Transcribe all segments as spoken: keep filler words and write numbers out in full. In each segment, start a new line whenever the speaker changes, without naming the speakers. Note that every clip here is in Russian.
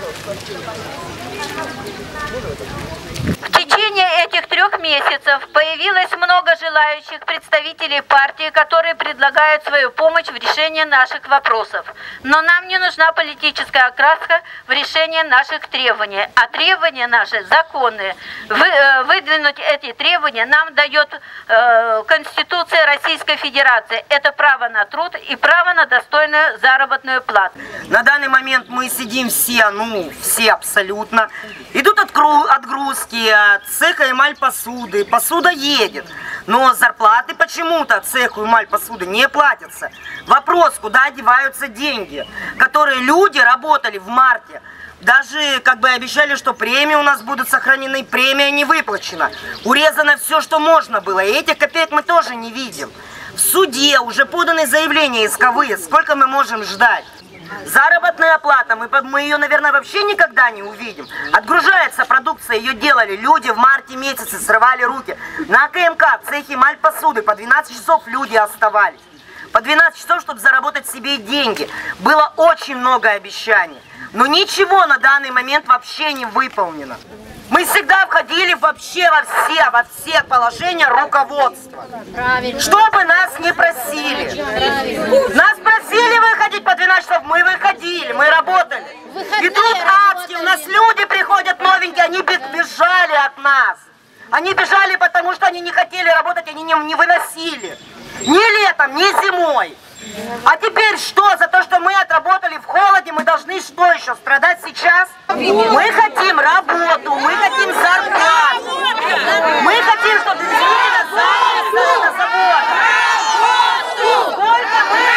В течение этих трех месяцев появилось много желающих представителей партии, которые предлагают свою помощь в решении наших вопросов. Но нам не нужна политическая окраска в решении наших требований. А требования наши законные. Вы, э, выдвинуть эти требования нам дает э, Конституция Российской Федерации. Это право на труд и право на достойную заработную плату.
На данный момент мы сидим все, ну, все абсолютно. Идут отгрузки от цеха эмаль посуды. Посуда едет. Но зарплаты почему-то цеху эмаль посуды не платятся. Вопрос, куда одеваются деньги, которые люди работали в марте. Даже как бы обещали, что премии у нас будут сохранены, премия не выплачена. Урезано все, что можно было. И этих копеек мы тоже не видим. В суде уже поданы заявления исковые. Сколько мы можем ждать? Заработная плата, мы, мы ее, наверное, вообще никогда не увидим. Отгружается продукция, ее делали люди в марте месяце, срывали руки. На КМК, в цехе эмаль посуды, по двенадцать часов люди оставались. По двенадцать часов, чтобы заработать себе деньги. Было очень много обещаний. Но ничего на данный момент вообще не выполнено. Мы всегда входили вообще во все, во все положения руководства. Правильно. Что бы нас не просили. Правильно. Нас просили выходить по двенадцать часов, мы выходили, мы работали. Выходные и тут адски, у нас люди приходят новенькие, они бежали от нас. Они бежали, потому что они не хотели работать, они не, не выносили. Ни летом, ни зимой. А теперь что? За то, что мы отработали в холоде, мы должны что еще? Страдать сейчас? Мы хотим работу, мы хотим зарплату. Мы хотим, чтобы действительно занялись на заводе. Сколько мы?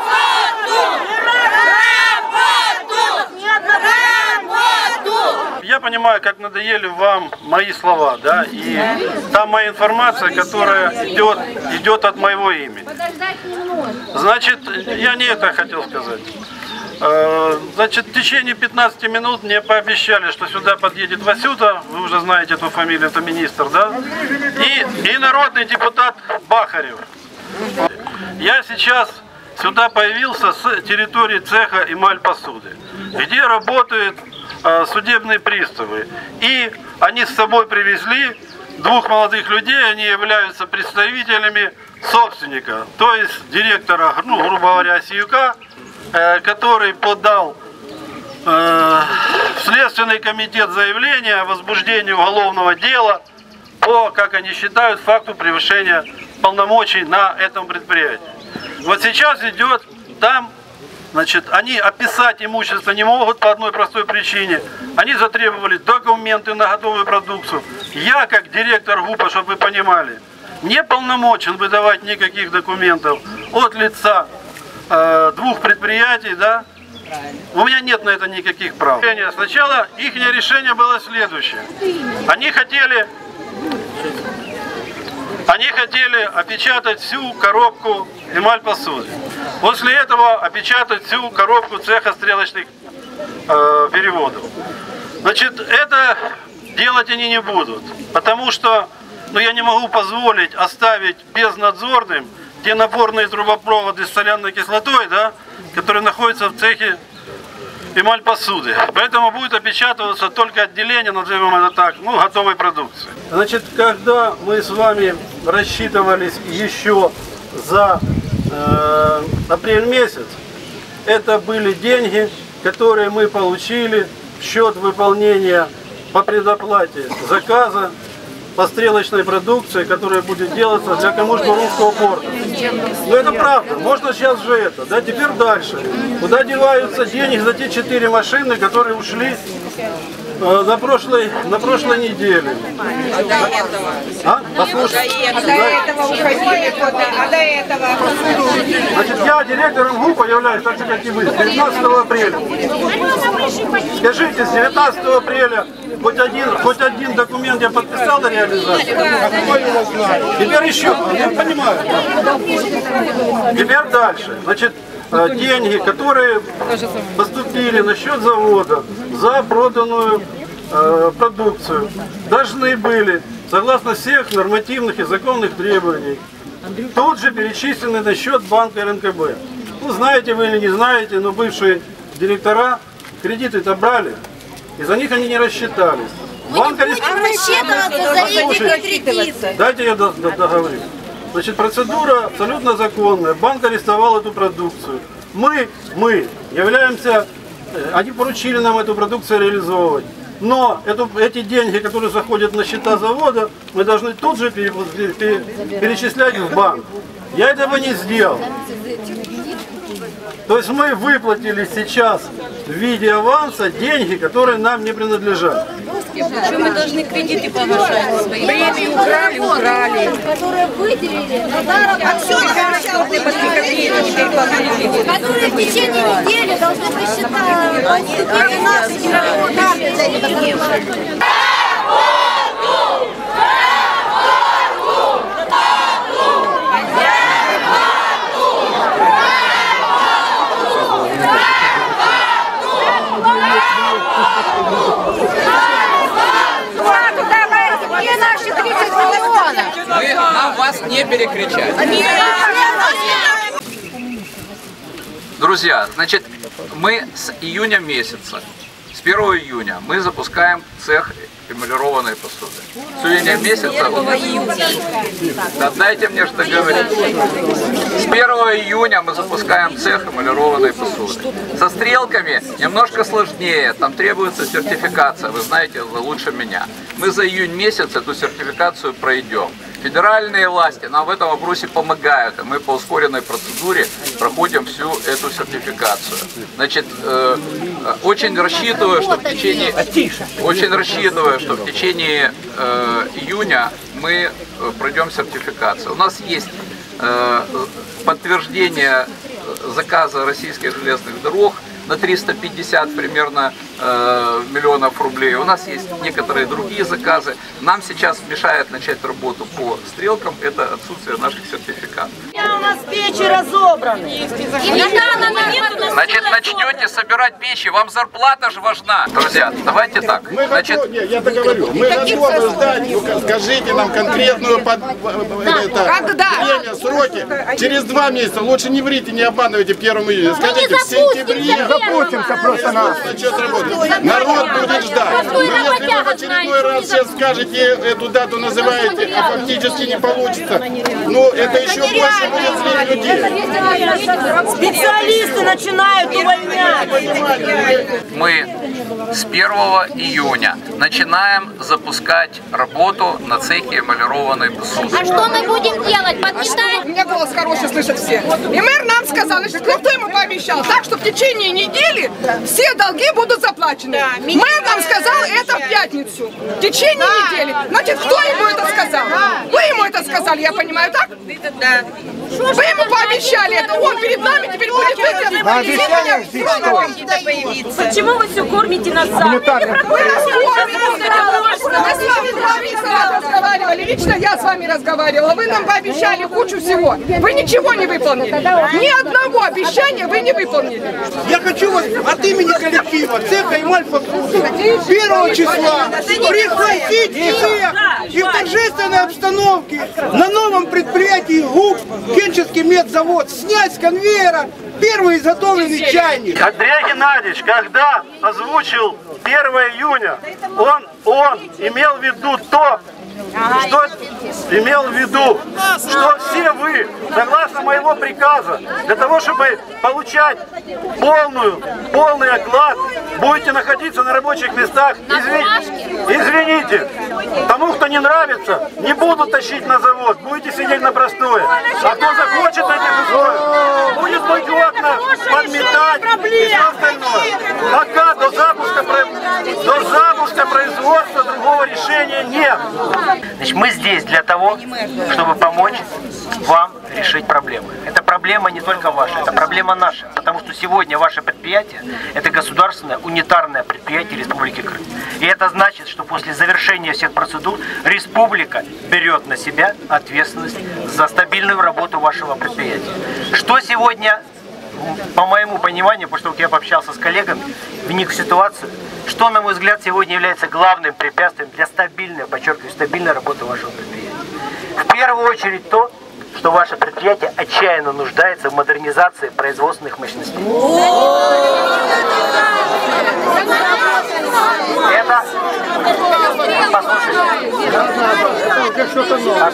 Я понимаю, как надоели вам мои слова, да, и там моя информация, которая идет, идет от моего имени. Значит, я не это хотел сказать. Значит, в течение пятнадцати минут мне пообещали, что сюда подъедет Васюта, вы уже знаете эту фамилию, это министр, да, и, и народный депутат Бахарев. Я сейчас сюда появился с территории цеха эмаль посуды, где работают судебные приставы. И они с собой привезли двух молодых людей, они являются представителями собственника, то есть директора, ну, грубо говоря, Сиюка, э, который подал э, в Следственный комитет заявление о возбуждении уголовного дела по, как они считают, факту превышения полномочий на этом предприятии. Вот сейчас идет там. Значит, они описать имущество не могут по одной простой причине. Они затребовали документы на готовую продукцию. Я, как директор ГУПа, чтобы вы понимали, не полномочен выдавать никаких документов от лица э, двух предприятий, да? У меня нет на это никаких прав. Сначала их решение было следующее. Они хотели... Они хотели опечатать всю коробку эмаль посуды. После этого опечатать всю коробку цеха стрелочных э, переводов. Значит, это делать они не будут, потому что, ну, я не могу позволить оставить безнадзорным те напорные трубопроводы с соляной кислотой, да, которые находятся в цехе эмаль посуды. Поэтому будет опечатываться только отделение, назовем это так, ну, готовой продукции. Значит, когда мы с вами рассчитывались еще за э, апрель месяц, это были деньги, которые мы получили в счет выполнения по предоплате заказа по стрелочной продукции, которая будет делаться для Камуш-Бурунского порта. Но это правда, можно сейчас же это, да, теперь дальше. Куда деваются деньги за те четыре машины, которые ушли э, на, прошлой, на прошлой неделе?
А до этого?
А? Послушайте.
А до этого уходили, а до этого?
Значит, я директором ГУПа являюсь, так же, как и вы, с девятнадцатого апреля. Скажите, с девятнадцатого апреля хоть один, хоть один документ я подписал на реализацию? Теперь еще, я понимаю. Теперь дальше. Значит, деньги, которые поступили на счет завода за проданную э, продукцию, должны были, согласно всех нормативных и законных требований, тут же перечислены на счет банка эр эн ка бэ. Ну, знаете вы или не знаете, но бывшие директора кредиты-то брали и за них они не рассчитались. Банк арестовал... Дайте я договорю. Значит, процедура абсолютно законная. Банк арестовал эту продукцию. Мы, мы являемся... Они поручили нам эту продукцию реализовывать. Но эту, эти деньги, которые заходят на счета завода, мы должны тут же пере, пере, перечислять в банк. Я этого не сделал. То есть мы выплатили сейчас в виде аванса деньги, которые нам не принадлежат.
Почему мы должны кредиты погашать?
Премии украли, украли.
Которые выделили, которые в течение недели должны посчитать.
Мы нам вас не перекричать. Друзья, значит, мы с июня месяца, с первого июня, мы запускаем цех эмалированной посуды. С июня месяца... Да, дайте мне что говорить. С первого июня мы запускаем цех эмалированной посуды. Со стрелками немножко сложнее, там требуется сертификация, вы знаете лучше меня. Мы за июнь месяц эту сертификацию пройдем. Федеральные власти нам в этом вопросе помогают, и мы по ускоренной процедуре проходим всю эту сертификацию. Значит, э, очень рассчитываю, что в течение, очень рассчитываю, что в течение э, июня мы э, пройдем сертификацию. У нас есть э, подтверждение заказа российских железных дорог на триста пятьдесят примерно э, миллионов рублей. У нас есть некоторые другие заказы. Нам сейчас мешает начать работу по стрелкам, это отсутствие наших сертификатов.
У нас печи разобраны.
Значит, начнете собирать печи, вам зарплата же важна. Друзья, давайте так.
Мы
Значит,
готовы, нет, я договорю. Мы готовы сдать, ну, скажите нам конкретную под, это, время, сроки. Через два месяца, лучше не врите, не обманывайте первым июня. Скажите, в сентябре. Запустимся просто нас. Народ будет ждать. Но если вы в очередной раз сейчас скажете, эту дату называете, а фактически не получится, ну это еще больше будет злить людей.
Специалисты начинают увольнять.
мы с первого июня начинаем запускать работу на цехе эмалированной посуды.
А что мы будем делать? Подметать?
У меня голос хороший, слышат все. И мэр нам сказал, значит, ну кто ему пообещал? Так, что в течение недели все долги будут заплачены. Мэр нам сказал это в пятницу. В течение недели. Значит, кто ему это сказал? Вы ему это сказали, я понимаю, так? Да. Вы ему пообещали это, он перед нами теперь будет выиграть.
Почему вы все кормите нас сами?
Мы нас разговаривали, лично я с вами разговаривала. Вы нам пообещали кучу всего. Вы ничего не выполнили. Ни одного обещания вы не выполнили.
Я хочу вот от имени коллектива цеха «Эмаль-посуды» первого числа пригласить всех и в торжественной обстановке на новом предприятии ГУП Керченский медзавод снять с конвейера первый изготовленный чайник.
Андрей Геннадьевич, когда озвучил первого июня, он, он имел в виду то, что имел в виду, что все вы, согласно моего приказа, для того, чтобы получать полную, полный оклад, будете находиться на рабочих местах. Извините, извините, тому, кто не нравится, не будут тащить на завод, будете сидеть на простое. А кто захочет на этих условиях, будет мыть окна, подметать и все остальное. Пока до запуска, до запуска производства другого решения нет.
Значит, мы здесь для того, чтобы помочь вам решить проблемы. Это проблема не только ваша, это проблема наша. Потому что сегодня ваше предприятие – это государственное унитарное предприятие Республики Крым. И это значит, что после завершения всех процедур республика берет на себя ответственность за стабильную работу вашего предприятия. Что сегодня, по моему пониманию, потому что я пообщался с коллегами, вник в ситуацию, что, на мой взгляд, сегодня является главным препятствием для стабильной, подчеркиваю, стабильной работы вашего предприятия. В первую очередь то, что ваше предприятие отчаянно нуждается в модернизации производственных мощностей.
что-то новое.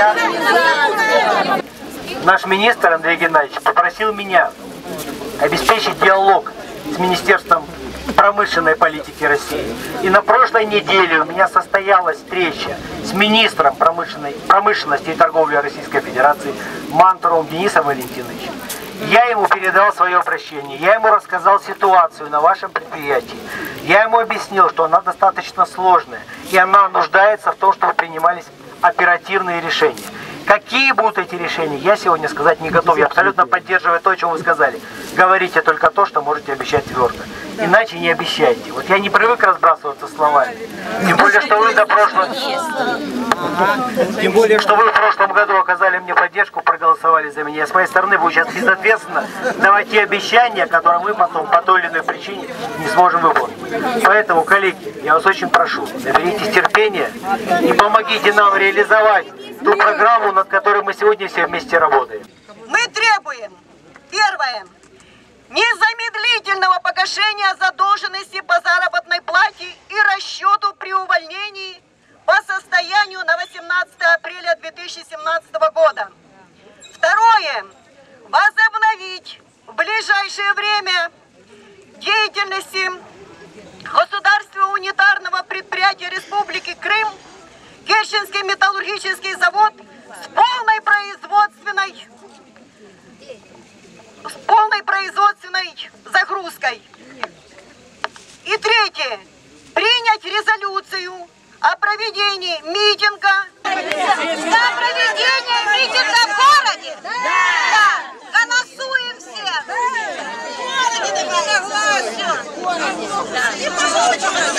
Наш министр Андрей Геннадьевич попросил меня обеспечить диалог с Министерством промышленной политики России. И на прошлой неделе у меня состоялась встреча с министром промышленной, промышленности и торговли Российской Федерации Мантуровым Денисом Валентиновичем. Я ему передал свое обращение, я ему рассказал ситуацию на вашем предприятии. Я ему объяснил, что она достаточно сложная, и она нуждается в том, чтобы принимались оперативные решения. Какие будут эти решения, я сегодня сказать не готов. Я абсолютно поддерживаю то, о чем вы сказали. Говорите только то, что можете обещать твердо. Иначе не обещайте. Вот я не привык разбрасываться словами. Тем более, что вы до прошлого... Тем более, что вы в прошлом году оказали мне поддержку, проголосовали за меня. С моей стороны вы сейчас безответственно давайте обещания, которые мы потом по той или иной причине не сможем выполнить. Поэтому, коллеги, я вас очень прошу, наберитесь терпения и помогите нам реализовать ту программу, над которой мы сегодня все вместе работаем.
Мы требуем, первое, незамедлительного погашения задолженности по заработной плате и расчету при увольнении по состоянию на восемнадцатое апреля две тысячи семнадцатого года. Второе, возобновить в ближайшее время деятельности государственного унитарного предприятия Республики Крым Керченский металлургический завод с полной производственной, с полной производственной загрузкой. И третье. Принять резолюцию о проведении митинга. На проведение митинга в городе? Да. Голосуем все. Да.